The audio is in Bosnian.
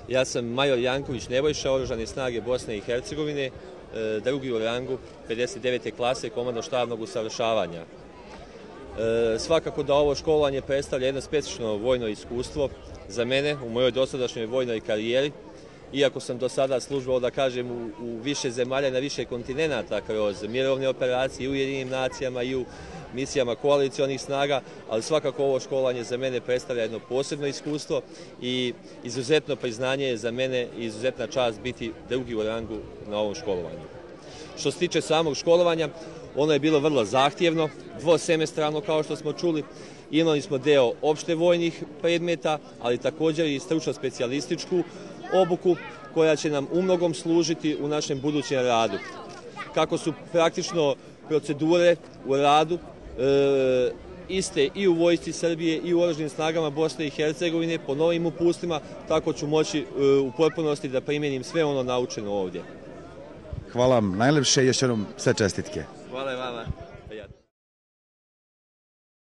Ja sam major Janković Nebojša, Oružane snage Bosne i Hercegovine, drugi u rangu 59. klase komandno-štabnog usavršavanja. Svakako da ovo školovanje predstavlja jedno specifično vojno iskustvo za mene u mojoj dosadašnjoj vojnoj karijeri. Iako sam do sada službovao, da kažem, u više zemalja na više kontinenata kroz mirovne operacije i u Ujedinjenim nacijama i u misijama koalicionih snaga, ali svakako ovo školovanje za mene predstavlja jedno posebno iskustvo i izuzetno priznanje je za mene i izuzetna čast biti drugi u rangu na ovom školovanju. Što se tiče samog školovanja, ono je bilo vrlo zahtjevno, dvosemestralno kao što smo čuli. Imali smo deo opšte vojnih predmeta, ali također i stručno-specijalističku obuku koja će nam umnogom služiti u našem budućem radu. Kako su praktično procedure u radu iste i u Vojsci Srbije i u Oružanim snagama Bosne i Hercegovine po novim upustvima, tako ću moći u potpunosti da primjenim sve ono naučeno ovdje. Hvala vam najlepše i još jednom sve čestitke. Hvala vam.